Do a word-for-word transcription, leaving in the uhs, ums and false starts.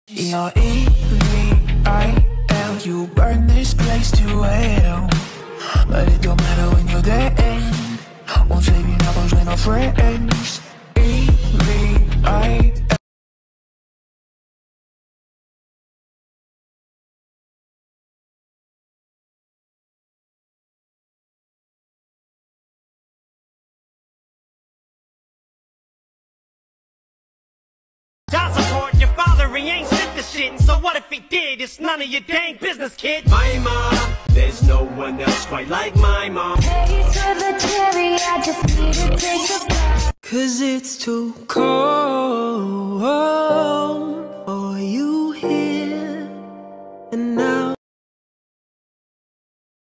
E R E V I L, you burn this place to hell. But it don't matter when you're dead. Won't save you now cause we're no friends. E V I L. Child support, your father, he ain't sent the shit. So what if he did? It's none of your dang business, kid. My mom, there's no one else quite like my mom. Hey, for the cherry, I just need to take a bite. Cause it's too cold.